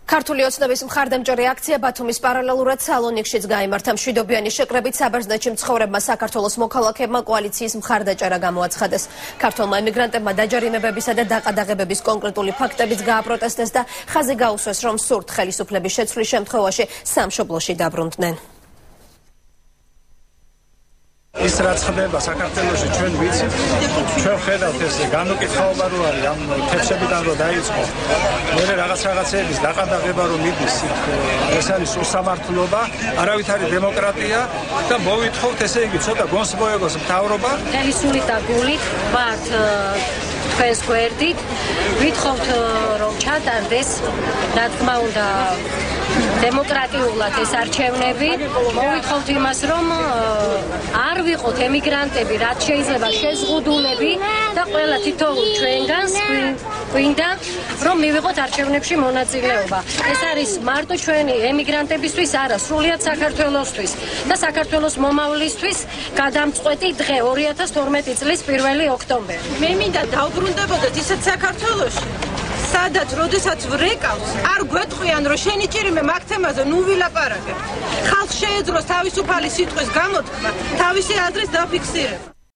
ქართული ოცნების მხარდამჭერი აქცია ბათუმის პარალელურად სალონიკშიც გაიმართა. მშვიდობიანი შეკრებით საბერძნეთში მცხოვრებმა საქართველოს მოქალაქეებმა კოალიციის მხარდაჭერა გამოაცხადეს. ქართველმა ემიგრანტებმა დაჯარიმებებისა და დაყადაღებების კონკრეტული ფაქტებიც გააპროტესტეს და ხაზი გაუსვეს, რომ სურთ ხელისუფლების შეცვლის შემთხვევაში სამშობლოში დაბრუნდნენ. ის რაც ხდება საქართველოში ჩვენ ვიცით, ჩვენ ხედავთ ეს განუკითხაობა რო არის ამ თებსებიდან რო დაიწყო. მერე რაღაცეების დაყადაღება რო მიდის, ეს არის უსამართლობა, არავითარი დემოკრატია და მოვითხოვთ ესე იგი ცოტა გონს მოეგოს მთავრობა. ხელისული და გულით ვართ თქვენს გვერდით, ვითხოვთ რომ ჩატარდეს, რა თქმა უნდა, დემოკრატიულად ეს არჩევნები, მოვითხოვთ იმას, რომ არ ვიყოთ ემიგრანტები, რაც შეიძლება შეზღუდულები და ყველა თითოეული ჩვენგანს გვინდა, რომ მივიღოთ არჩევნებში მონაწილეობა. ეს არის მარტო ჩვენი ემიგრანტებისთვის, არა, სრულიად საქართველოსთვის და საქართველოს მომავლისთვის გადამწყვეტი დღე 2012 წლის 1 ოქტომბერი. მე მინდა დავბრუნდებოდეთ ისეთ საქართველოში, სადაც როდესაც ვრეკავს, არ გვეტყვიან, რომ შენი ჭირიმე მაგ თემაზე ნუ ვილაპარაკებ. ხალხს შეეძლოს თავისუფალი სიტყვის გამოთქმა, თავისი აზრის დაფიქსირება.